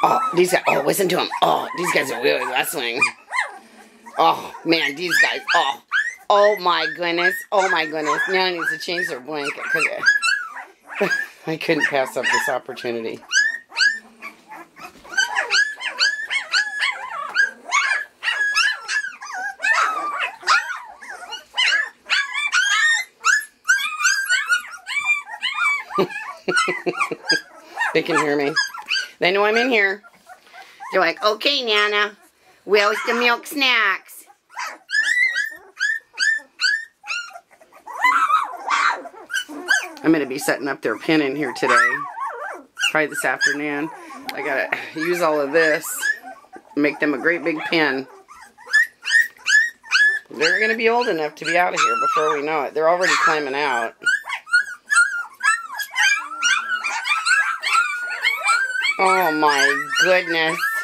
Oh, these guys. Oh, listen to them. Oh, these guys are really wrestling. Oh, man, these guys. Oh. Oh, my goodness. Oh, my goodness. Now needs to change their blanket because I couldn't pass up this opportunity. They can hear me. They know I'm in here. They're like, okay, Nana, where's the milk snacks? I'm going to be setting up their pen in here today. Probably this afternoon. I got to use all of this. Make them a great big pen. They're going to be old enough to be out of here before we know it. They're already climbing out. Oh my goodness.